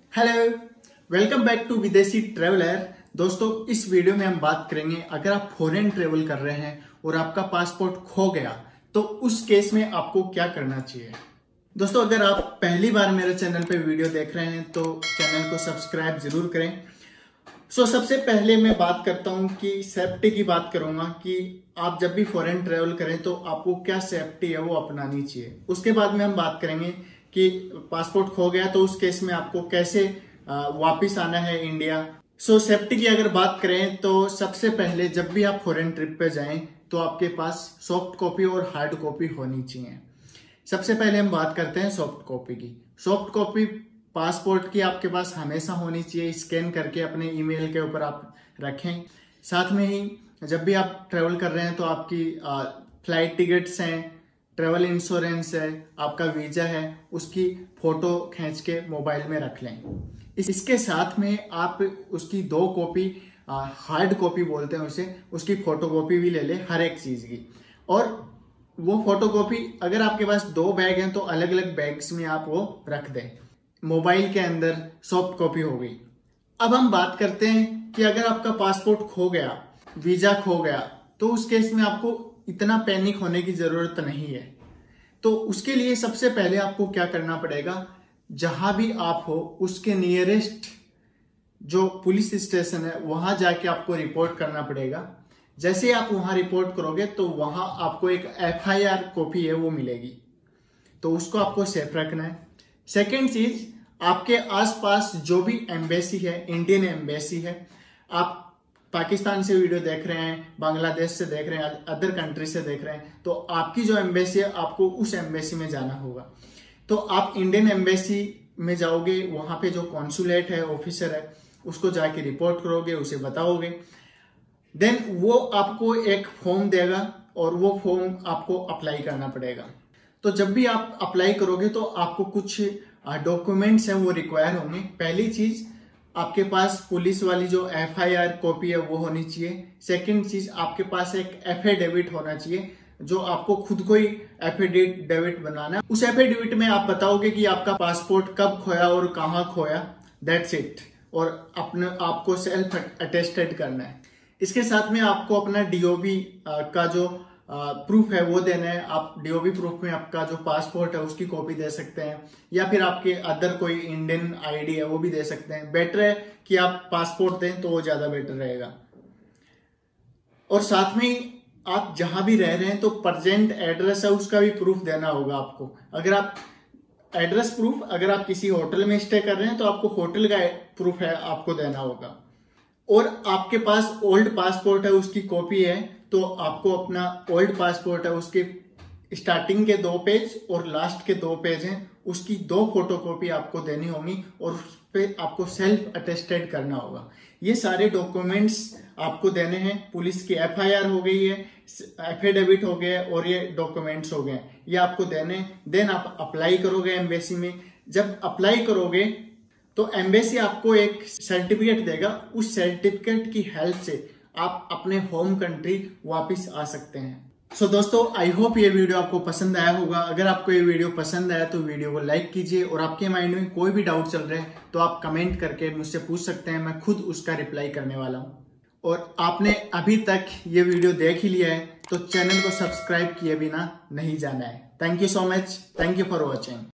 Hello, welcome back to Videshi traveller. दोस्तों, इस video में हम बात करेंगे अगर आप फॉरेन ट्रेवल कर रहे हैं और आपका पासपोर्ट खो गया तो उस केस में आपको क्या करना चाहिए। दोस्तों, अगर आप पहली बार मेरे चैनल पे वीडियो देख रहे हैं तो चैनल को सब्सक्राइब जरूर करें। सबसे पहले मैं बात करता हूं कि सेफ्टी की बात करूंगा कि आप जब भी फॉरेन ट्रेवल करें तो आपको क्या सेफ्टी है वो अपनानी चाहिए। उसके बाद में हम बात करेंगे कि पासपोर्ट खो गया तो उस केस में आपको कैसे वापस आना है इंडिया। सेफ्टी की अगर बात करें तो सबसे पहले जब भी आप फॉरेन ट्रिप पे जाएं तो आपके पास सॉफ्ट कॉपी और हार्ड कॉपी होनी चाहिए। सबसे पहले हम बात करते हैं सॉफ्ट कॉपी की। सॉफ्ट कॉपी पासपोर्ट की आपके पास हमेशा होनी चाहिए, स्कैन करके अपने ईमेल के ऊपर आप रखें। साथ में ही जब भी आप ट्रेवल कर रहे हैं तो आपकी फ्लाइट टिकट्स हैं, ट्रेवल इंश्योरेंस है, आपका वीजा है, उसकी फोटो खींच के मोबाइल में रख लें। इसके साथ में आप उसकी 2 कॉपी, हार्ड कॉपी बोलते हैं उसे, उसकी फोटो कॉपी भी ले लें हर एक चीज की। और वो फोटो कॉपी अगर आपके पास 2 बैग हैं तो अलग अलग बैग्स में आप वो रख दें। मोबाइल के अंदर सॉफ्ट कॉपी हो गई। अब हम बात करते हैं कि अगर आपका पासपोर्ट खो गया, वीजा खो गया, तो उस केस में आपको इतना पैनिक होने की जरूरत नहीं है। तो उसके लिए सबसे पहले आपको क्या करना पड़ेगा, जहां भी आप हो उसके नियरेस्ट जो पुलिस स्टेशन है वहां जाके आपको रिपोर्ट करना पड़ेगा। जैसे आप वहां रिपोर्ट करोगे तो वहां आपको एक FIR कॉपी है वो मिलेगी, तो उसको आपको सेफ रखना है। सेकेंड चीज, आपके आसपास जो भी एम्बेसी है, इंडियन एम्बेसी है, आप पाकिस्तान से वीडियो देख रहे हैं, बांग्लादेश से देख रहे हैं, अदर कंट्री से देख रहे हैं, तो आपकी जो एम्बेसी है आपको उस एम्बेसी में जाना होगा। तो आप इंडियन एम्बेसी में जाओगे, वहां पे जो कॉन्सुलेट है, ऑफिसर है, उसको जाके रिपोर्ट करोगे, उसे बताओगे। देन वो आपको एक फॉर्म देगा और वो फॉर्म आपको अप्लाई करना पड़ेगा। तो जब भी आप अप्लाई करोगे तो आपको कुछ डॉक्यूमेंट्स हैं वो रिक्वायर होंगे। पहली चीज, आपके पास पुलिस वाली जो FIR कॉपी है वो होनी चाहिए। सेकंड चीज, आपके पास एक एफिडेविट होना चाहिए, जो आपको खुद को ही एफिडेविट बनाना है। उस एफिडेविट में आप बताओगे कि आपका पासपोर्ट कब खोया और कहाँ खोया, दैट्स इट। और अपने आपको सेल्फ अटेस्टेड करना है। इसके साथ में आपको अपना DOB का जो प्रूफ है वो देना है। आप DOB प्रूफ में आपका जो पासपोर्ट है उसकी कॉपी दे सकते हैं, या फिर आपके अदर कोई इंडियन ID है वो भी दे सकते हैं। बेटर है कि आप पासपोर्ट दें तो वो ज्यादा बेटर रहेगा। और साथ में आप जहां भी रह रहे हैं तो प्रेजेंट एड्रेस है उसका भी प्रूफ देना होगा आपको। अगर आप एड्रेस प्रूफ, अगर आप किसी होटल में स्टे कर रहे हैं तो आपको होटल का प्रूफ है आपको देना होगा। और आपके पास ओल्ड पासपोर्ट है उसकी कॉपी है तो आपको अपना ओल्ड पासपोर्ट है उसके स्टार्टिंग के 2 पेज और लास्ट के 2 पेज हैं, उसकी 2 फोटोकॉपी आपको देनी होगी और उस पर आपको सेल्फ अटेस्टेड करना होगा। ये सारे डॉक्यूमेंट्स आपको देने हैं। पुलिस की FIR हो गई है, एफिडेविट हो गया और ये डॉक्यूमेंट्स हो गए, ये आपको देने। देन आप अप्लाई करोगे एम्बेसी में। जब अप्लाई करोगे तो एम्बेसी आपको एक सर्टिफिकेट देगा। उस सर्टिफिकेट की हेल्प से आप अपने होम कंट्री वापस आ सकते हैं। दोस्तों, आई होप ये वीडियो आपको पसंद आया होगा। अगर आपको ये वीडियो पसंद आया तो वीडियो को लाइक कीजिए, और आपके माइंड में कोई भी डाउट चल रहा है तो आप कमेंट करके मुझसे पूछ सकते हैं, मैं खुद उसका रिप्लाई करने वाला हूं। और आपने अभी तक ये वीडियो देख ही लिया है तो चैनल को सब्सक्राइब किए बिना नहीं जाना है। Thank you so much. Thank you for watching.